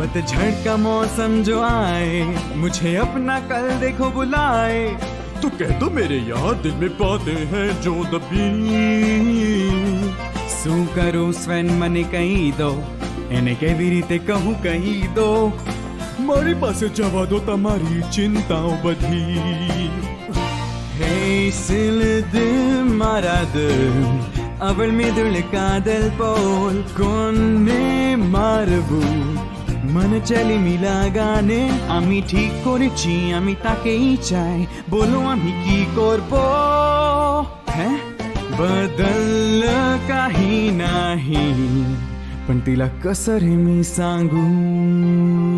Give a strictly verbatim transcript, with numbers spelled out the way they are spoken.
पतझड़ का मौसम जो आए, मुझे अपना कल देखो बुलाए। तो कह दो मेरे यहाँ दिल में बातें हैं जो दबी। શું કરું સ્વેન મને કહી દો, એને કેવી રીતે કહું કહી દો। મારી પાસે જવા દો તમારી ચિંતાઓ બધી। હે સિલ દિલ મારા દિલ, അവൾ മിതുൾ കാതൽ പോൽ കൊന്നെ മാরবো। मन चली मिला गाने, आमी ठीक करेছি, आमी ताकेই চাই। बोलो आमी की करबो, हैं बदल काही नाही, पण तिला कसं रे मी सांगू।